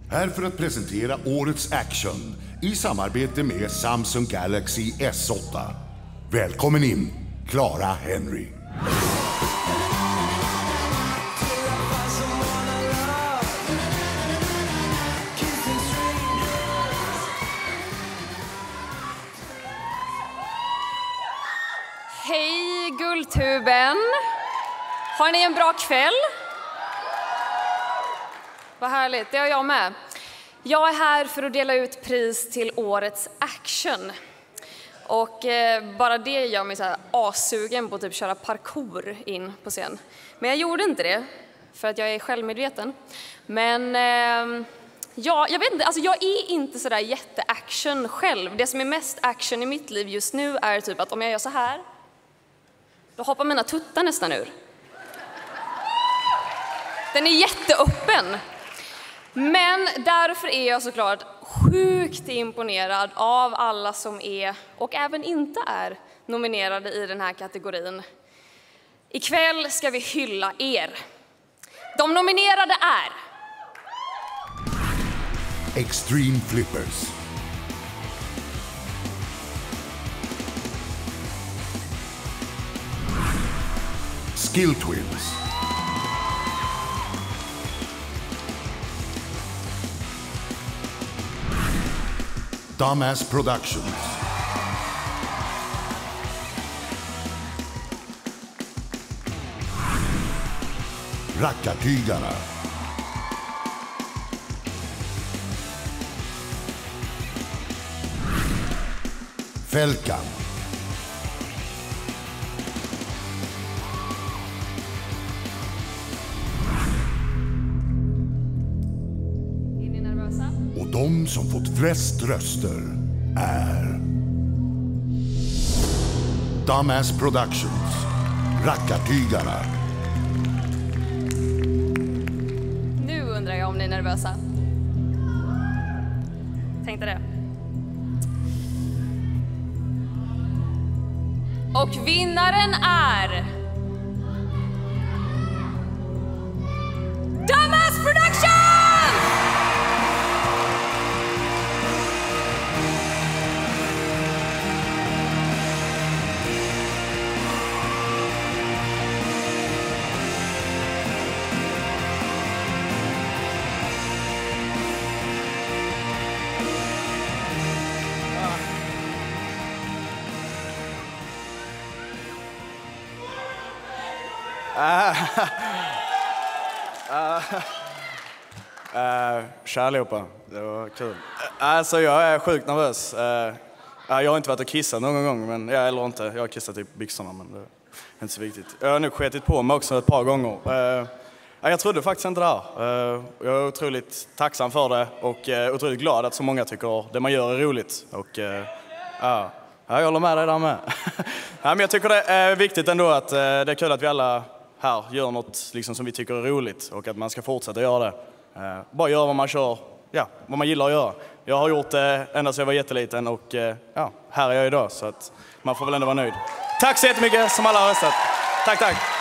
Här för att presentera årets action i samarbete med Samsung Galaxy S8. Välkommen in, Clara Henry. Hej Guldtuben! Har ni en bra kväll? Vad härligt, det har jag med. Jag är här för att dela ut pris till årets action. Och bara det gör mig så här assugen på att typ köra parkour in på scen. Men jag gjorde inte det, för att jag är självmedveten. Men ja, jag vet inte, alltså jag är inte så där jätteaction själv. Det som är mest action i mitt liv just nu är typ att om jag gör så här, då hoppar mina tuttar nästan ur. Den är jätteöppen. Men därför är jag såklart sjukt imponerad av alla som är, och även inte är, nominerade i den här kategorin. Ikväll ska vi hylla er. De nominerade är... Extreme Flippers, Skill Twins, Dumbass Productions, Rackartygarna, Felkan, Är ni nervösa? och de som fått flest röster är Dumbass Productions, Rackartygarna. Nu undrar jag om ni är nervösa. Tänkte det. Och vinnaren är... Dumbass Productions! Tja allihopa, det var kul. Alltså jag är sjukt nervös. Jag har inte varit och kissat någon gång, men eller inte. Jag har kissat i byxorna, men det är inte så viktigt. Jag har nu sketit på mig också ett par gånger. Jag trodde faktiskt inte det här. Jag är otroligt tacksam för det och otroligt glad att så många tycker det man gör är roligt. Och jag håller med dig där med. Men jag tycker det är viktigt ändå att det är kul att vi alla här gör något liksom som vi tycker är roligt och att man ska fortsätta göra det. Bara göra vad man kör, vad man gillar att göra. Jag har gjort det ända sedan jag var jätteliten och här är jag idag, så att man får väl ändå vara nöjd. Tack så jättemycket som alla har röstat. Tack.